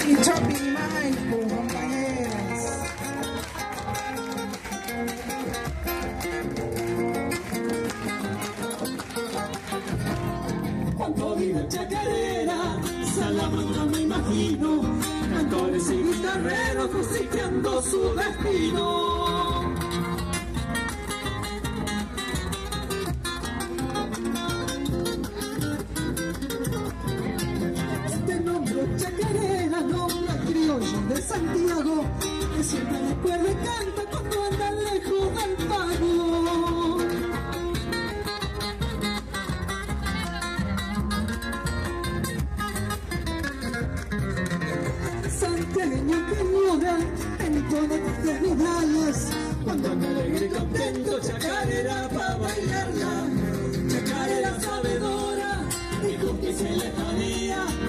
y Chopping Michael, compañeras. Cuando vive chacarera, Salamanca me imagino, cantores y guitarreros musiqueando su destino. Este nombre chacarera, nombre criollo de Santiago, que siempre recuerda y canta cuando anda lejos del pago. Santiagueño que llora en todas tus terminales, cuando anda alegre y contento, chacarera pa' bailarla. Chacarera sabedora, de justicia y lejanía,